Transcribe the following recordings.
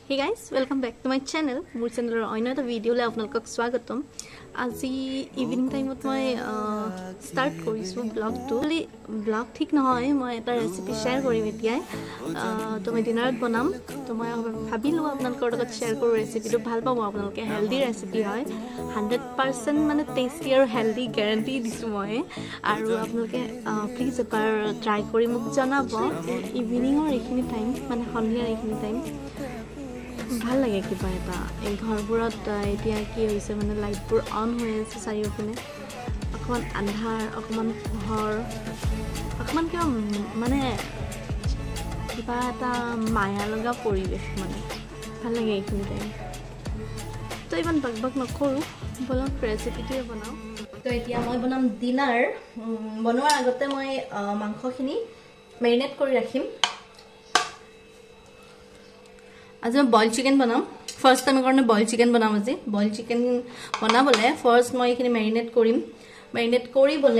Hey guys, welcome back to my channel. More channel another video le apnalok swagatom. Aji evening time ot moi start korisu vlog to. Vlog thik nahoy moi eta recipe share korim etiai. To moi dinner banam. To moi bhabilu apnalokor logot share koru recipe to bhal pabo apnaloke healthy recipe hoy. 100% mane tasty aru healthy guarantee disu moi. Aru apnaloke please epar try kori muk janabo. Evening or ekhini time mane honliya ekhini time ভাল লাগে কিবা এটা এই ঘৰবোৰত এতিয়া কি হৈছে মানে লাইটবোৰ অন হৈ আছে চাৰিওপিনে অকমান আন্ধাৰ অকমান পোহৰ অকমান কিবা মানে কিবা এটা মায়া লগা পৰিৱেশ মানে ভাল লাগে এইখিনি টাইম তো ইমান বকবক নকৰো বলক ৰেচিপিটোৱে বনাও তো এতিয়া মই বনাম ডিনাৰ বনোৱাৰ আগতে মই মাংসখিনি মেৰিনেট কৰি ৰাখিম आज मैं बॉइल चिकन बनाम फर्स्ट टाइम करने बॉइल चिकन बनाम आज बॉइल चिकन बना बोले फर्स्ट मैं इखिनि मैरिनेट करी बोले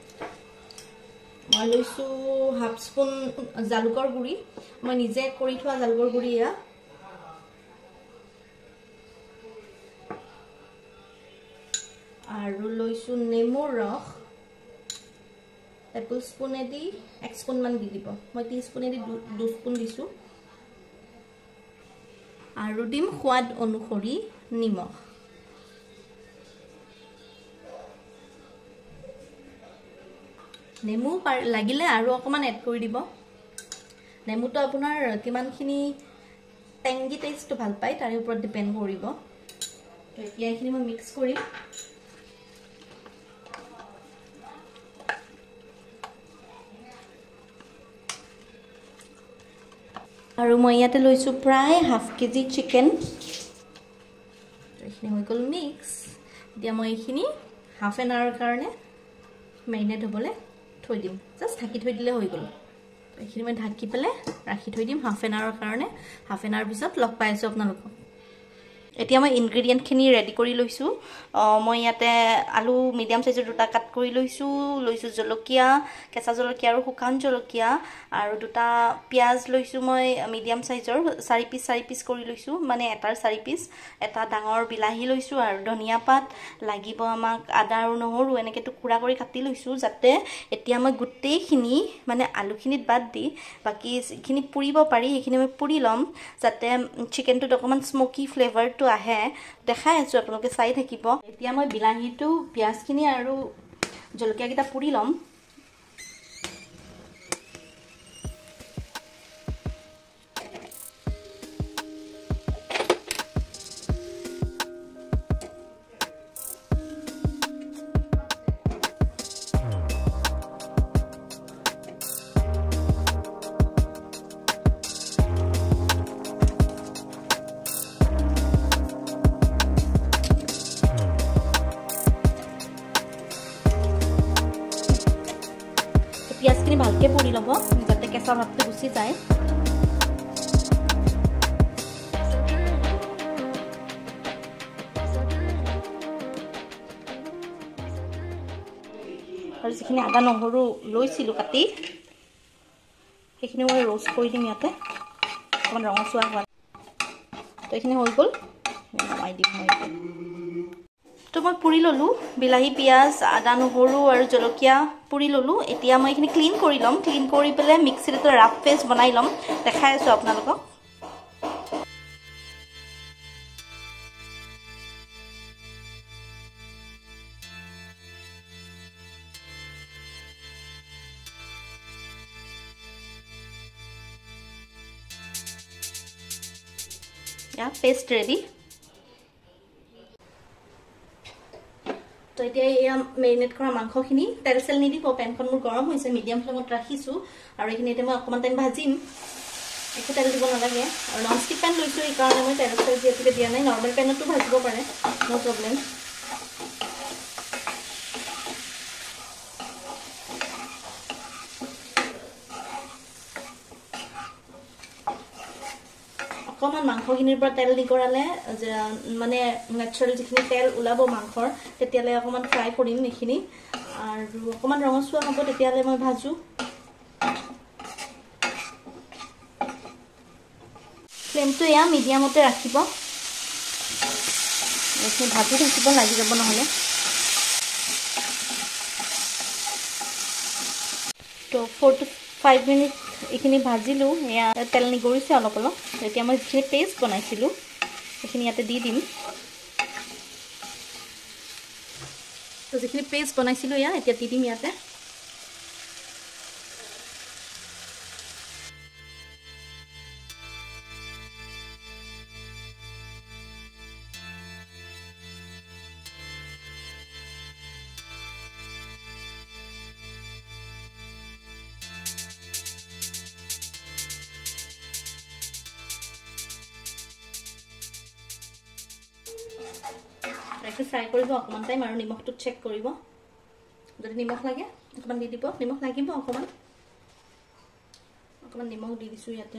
मैं लइसु हाफ स्पून जालुकर गुड़ी मैं निजे करी थोआ जालुकर गुड़ी या आरु लइसु नेमुर रस टेबल स्पून एदी 1 स्पून मान दि दिबो मैं 3 स्पून एदी 2 स्पून दिसु आरु दिम स्वाद अनुसरि निमख नेमु लागिले आरु अकमान एड करि दिबो नेमु तो आपनार किमानखिनि टेंगी टेस्ट ভাল পায় तार ऊपर डिपेंड करिबो तो এতিয়া এখিনি মই মিক্স কৰিম আৰু মই ইয়াতে লৈছো প্ৰায় হাফ কেজি চিকেন এখিনি হৈ গল মিক্স দিয়া মই এখিনি হাফ এন আৱাৰ কাৰণে মেৰিনেট হ'বলে থৈ দিম জাস্ট ঢাকি থৈ দিলে হৈ গল এখিনি মই ঢাকি পেলে ৰাখি থৈ দিম হাফ এন আৱাৰ কাৰণে হাফ এন আৱাৰ পিছত লগ পাই আছো আপোনালোক এতিয়া মই ইনগ্ৰেডিয়েন্ট খিনি ৰেডি কৰি লৈছো মই ইয়াতে আলু মিডিয়াম সাইজৰ দুটা কাট কৰি লৈছো জলকীয়া কেঁচা জলকীয়া আৰু শুকান জলকীয়া আৰু দুটা পিয়াজ লৈছো মই মিডিয়াম সাইজৰ 4 পিস কৰি লৈছো মানে এটাৰ 4 পিস এটা ডাঙৰ বিলাহী লৈছো আৰু ধনিয়া পাত লাগিব আমাক আদা আৰু নহৰু এনেকে টুকুৰা কৰি কাটি লৈছো যাতে এতিয়া মই গুটেইখিনি মানে আলুখিনিত বাদ দি বাকি খিনি পুৰিব পাৰি এইখিনি মই পুৰি লম যাতে চিকেনটো অকমান স্মোকি ফ্লেভাৰটো আহে দেখাই আছো আপোনালোকে চাই থাকিব এতিয়া মই বিলাহীটো পিয়াজখিনি আৰু জলকীয়া কিটা পুৰি লম পিয়াজখিনি ভালকে পুৰি লব যাতে কেঁচা ভাবটো গুছি যায় আৰু যিখিনি আদা নহৰু লৈছিলো কাটি সেইখিনি মই ৰোষ্ট কৰি দিম ইয়াতে অকমান ৰঙচুৱা হোৱা তো এইখিনি হৈ গল মই দিম তো মই পুৰি ললো বিলাহী পিয়াজ আদা নহৰু আৰু জলকীয়া পুৰি ললো এতিয়া মই এখিনি ক্লিন কৰি লম ক্লিন কৰি পেলে মিক্সিত এটা ৰাফ পেষ্ট বনাই লম দেখাই আছো আপোনালোকক या पेस्ट रेडी तो এতিয়া এই মেৰিনেট কৰা মাংসখিনি তেল সেল নিদি পেনখন মোৰ গৰম হৈছে মিডিয়াম ফ্লেমত ৰাখিছো আৰু এখিনি এতিয়া মই অকমান টাইম ভাজিম একো তেল দিব নালাগে আৰু নন ষ্টিক পেন লৈছো এই কাৰণে মই তেল সেল যেতিকে দিয়া নাই নৰমাল পেনতো ভাজিব পাৰে নো প্ৰবলেম অকমান মাংসখিনিৰ পৰা তেল দি কৰালে মানে নেচাৰেল যিখিনি তেল উলাব মাংসৰ তেতিয়ালে অকমান ফ্ৰাই কৰিম এইখিনি আৰু অকমান ৰঙচুৱা হ'ব তেতিয়ালে মই ভাজু ফ্লেমটো এয়া মিডিয়ামতে ৰাখিব এইখিনি ভাজি থাকিব লাগি যাব নহলে তো 4 to 5 মিনিট এইখিনি ভাজিলো এয়া তেল নিগৰিছে অলপ অলপ এতিয়া মই যে পেষ্ট বনাইছিলো এইখিনি ইয়াতে দি দিম তো যিখিনি পেষ্ট বনাইছিলো ইয়া এতিয়া দি দিম ইয়াতে একটু ফ্রাই কৰিব অকমান টাইম আৰু নিমখটো চেক কৰিব যদি নিমখ লাগে অকমান দি দিব নিমখ লাগিব অকমান নিমখ দি দিছো ইয়াতে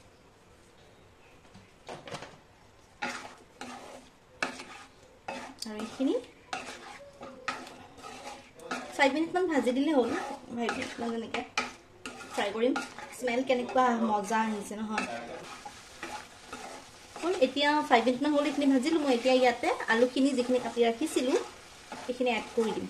আৰু এইখিনি 5 মিনিট মান ভাজি দিলে হ'ল 5 মিনিট মান এনেকে ফ্ৰাই কৰিম স্মেল কেনেকুৱা মজা আহিছে নহয় এতিয়া 5 মিনিট মান হল এইখিনি ভাজিলো মই এতিয়া ইয়াতে আলুখিনি যিখিনি কাটি ৰাখিছিলো এইখিনি এড কৰি দিম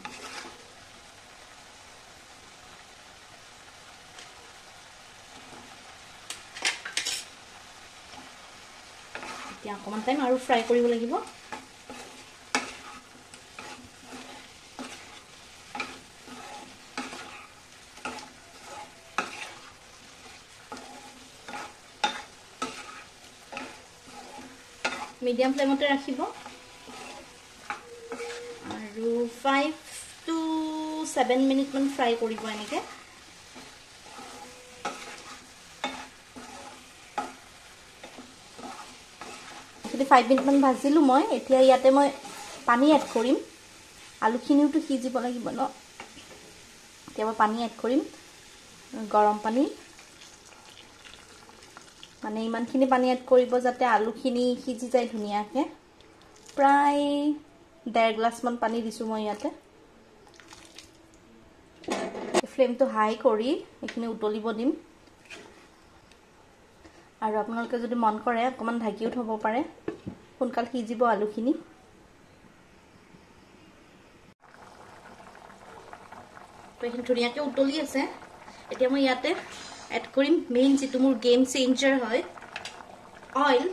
এতিয়া অকমান টাইম আৰু ফ্ৰাই কৰিব লাগিব মিডিয়াম ফ্লেমতে ৰাখিব আৰু 5 to 7 মিনিট মান ফ্ৰাই কৰিব এনেকে যদি 5 মিনিট মান ভাজিলো মই এতিয়া ইয়াতে মই পানী এড কৰিম আলুখিনিওটো সিজিব লাগিব ন এতিয়া মই পানী এড কৰিম গৰম পানী মানে ইমানখিনি পানী এড কৰিব যাতে আলুখিনি সিজি যায় ধুনিয়াকে প্ৰায় 1.5 গ্লাস মান পানী দিছো মই ইয়াতে ফ্লেমটো হাই কৰি এইখিনি উতলিব দিম আৰু আপোনালোকে যদি মন কৰে অকমান ঢাকিও থব পাৰে সোনকাল সিজিব আলুখিনি তো এইখিনি ধুনিয়াকে উতলি আছে এতিয়া মই ইয়াতে এড কৰিম মেইন যেটো মোৰ গেম চেঞ্জাৰ হয় অইল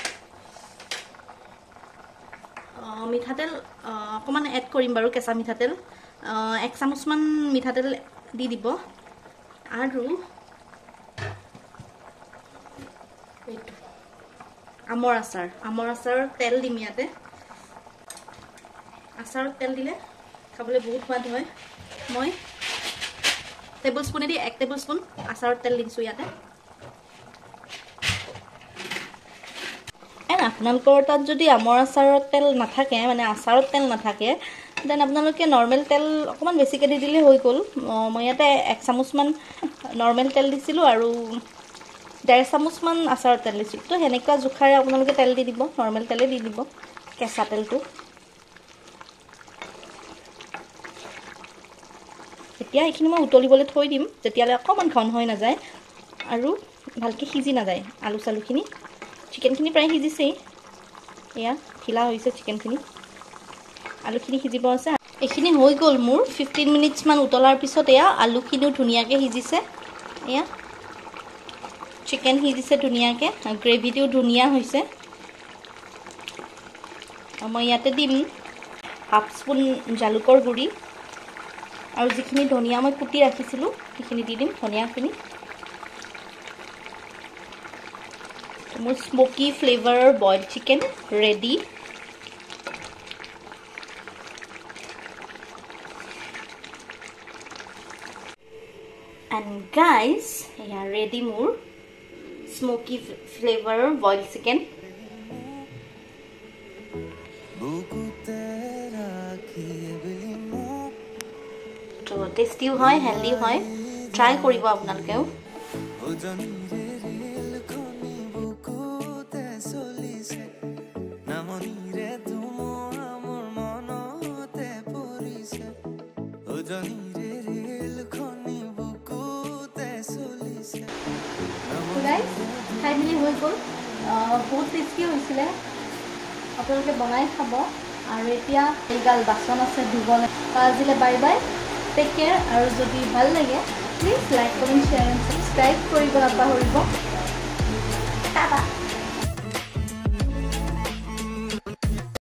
মিঠাতেল অকমান এড কৰিম বাৰু কেঁচা মিঠাতেল 1 চামুচ মান মিঠাতেল দি দিব আৰু এইটো আমৰ আচাৰ তেল দিম ইয়াতে আচাৰত তেল দিলে খাবলৈ বহুত সোৱাদ হয় মই টেবুলস্পুন এদি 1 টেবুলস্পুন আচাৰত তেল দিছো ইয়াতে আপোনালোকৰ তাত যদি আমৰ আচাৰত তেল নাথাকে মানে আচাৰত তেল নাথাকে দেন আপোনালোকে নৰমাল তেল অকমান বেছিকে দি দিলে হৈ গল মই ইয়াতে 1 চামুচ মান নৰমাল তেল দিছিলো আৰু 1.5 চামুচ মান আচাৰত তেল দিছিলো তো হেনেকা জুখাৰে আপোনালোকে তেল দি দিব নৰমাল তেলে দি দিব কেঁচা তেলটো এতিয়া এইখিনি মই উতলিবলৈ থৈ দিম যেতিয়ালে অকমান ঘন হৈ না যায় আৰু ভালকে সিজি না যায় আলু চালুখিনি চিকেনখিনি প্ৰায় সিজিছে এয়া ঢিলা হৈছে চিকেনখিনি আলুখিনি সিজিব আছে এইখিনি হৈ গল মোৰ 15 মিনিটস মান উতলাৰ পিছত এয়া আলুখিনিও ধুনিয়াকে সিজিছে এয়া চিকেন সিজিছে ধুনিয়াকে গ্ৰেভিটো ধুনিয়া হৈছে মই ইয়াতে দিম হাফ স্পুন জালুকৰ গুড়ি আৰু যিখিনি ধনিয়া মই কুটি ৰাখিছিলো সেইখিনি দি দিম ধনিয়াখিনি মোৰ smoky flavour boil chicken ready and guys yeah ready more smoky flavor boiled chicken to tasty hoy healthy hoy try koribo apnalokeও guys খাই মিলি হৈ গল বহুত টেষ্টি হৈছিলে আপোনালোকে বনাই খাব আৰু এতিয়া এইগাল বাচন আছে ধুবলৈ আজিলৈ বাই বাই টেক কেয়াৰ আৰু যদি ভাল লাগে please like comment share and subscribe কৰিব নাপাহৰিব টাটা